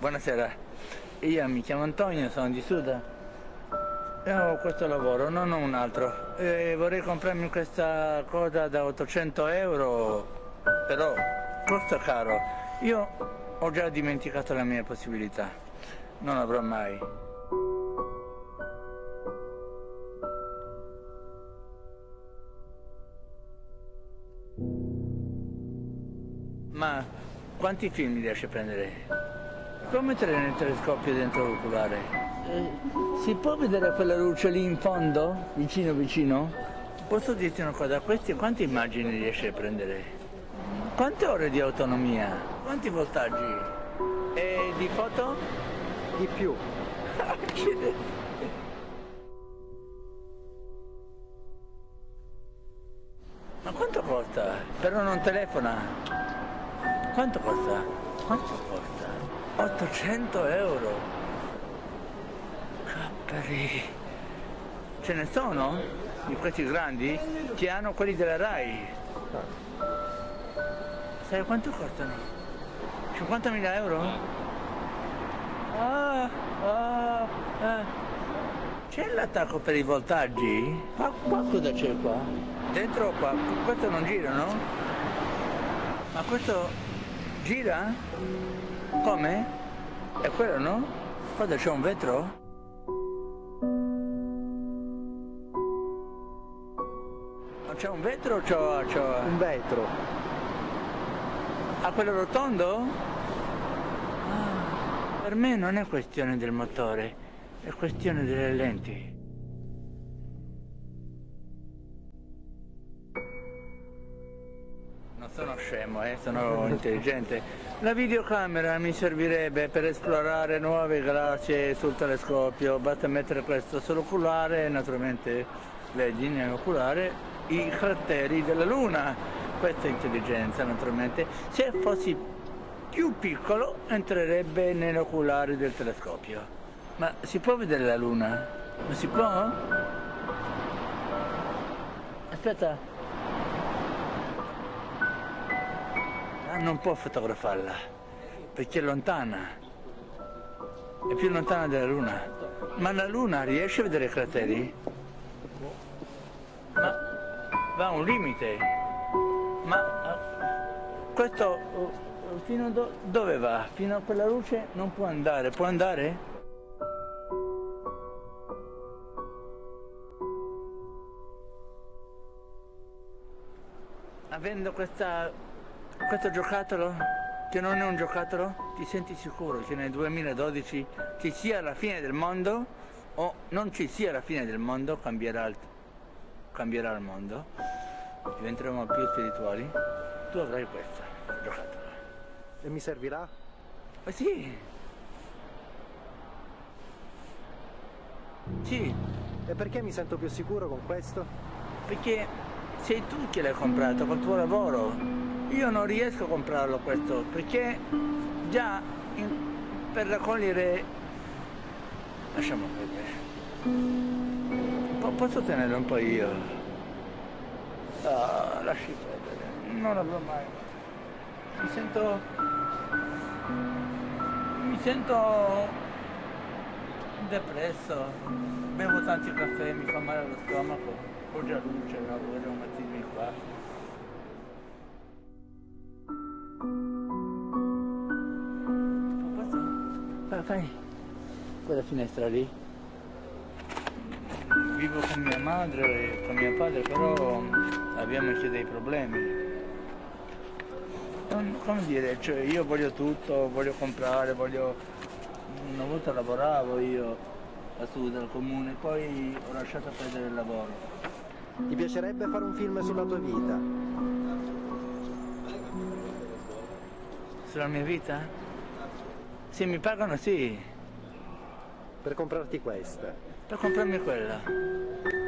Buonasera, io mi chiamo Antonio, sono di Suda e ho questo lavoro, non ho un altro. Vorrei comprarmi questa cosa da 800 euro, però costa caro. Io ho già dimenticato la mia possibilità, non avrò mai. Ma quanti film riesci a prendere? Puoi mettere nel telescopio dentro l'oculare? Si può vedere quella luce lì in fondo? Vicino vicino? Posso dirti una cosa, queste quante immagini riesci a prendere? Quante ore di autonomia? Quanti voltaggi? E di foto? Di più. Ma quanto costa? Però non telefona. Quanto costa? Quanto costa? 800 euro. Capperi. Ce ne sono? Di questi grandi? Che hanno quelli della Rai. Sai quanto costano? 50.000 euro? C'è l'attacco per i voltaggi? Qua cosa c'è qua? Dentro o qua? Questo non gira, no? Ma questo gira? Come? È quello, no? Cosa c'è un vetro? Ma c'è un vetro o c'ho... Un vetro. Ah, quello rotondo? Per me non è questione del motore, è questione delle lenti. Non sono scemo, sono intelligente. La videocamera mi servirebbe per esplorare nuove galassie sul telescopio. Basta mettere questo sull'oculare e naturalmente vedi nell'oculare i crateri della Luna. Questa è intelligenza, naturalmente. Se fossi più piccolo entrerebbe nell'oculare del telescopio. Ma si può vedere la Luna? Non si può? Aspetta. Non può fotografarla, perché è lontana, è più lontana della Luna. Ma la Luna riesce a vedere i crateri? Ma va a un limite. Ma questo fino a dove va? Fino a quella luce non può andare. Può andare? Avendo questo giocattolo, che non è un giocattolo, ti senti sicuro che nel 2012 ci sia la fine del mondo o non ci sia la fine del mondo, cambierà il mondo, diventeremo più spirituali, tu avrai questo giocattolo. E mi servirà? Ma sì! Sì! E perché mi sento più sicuro con questo? Perché sei tu che l'hai comprato col tuo lavoro. Io non riesco a comprarlo questo, perché già per raccogliere... Lasciamo perdere. Posso tenerlo un po' io? Lasci perdere, non l'avrò mai. Mi sento depresso, bevo tanti caffè, mi fa male allo stomaco, ho già luce, lavoro un mattino qua. Fai quella finestra lì. Vivo con mia madre e con mio padre, però abbiamo anche dei problemi. Come dire, cioè io voglio tutto, voglio comprare, una volta lavoravo io a Sud al comune, poi ho lasciato perdere il lavoro. Ti piacerebbe fare un film sulla tua vita? Sulla mia vita? Se mi pagano sì. Per comprarti questa? Per comprarmi quella.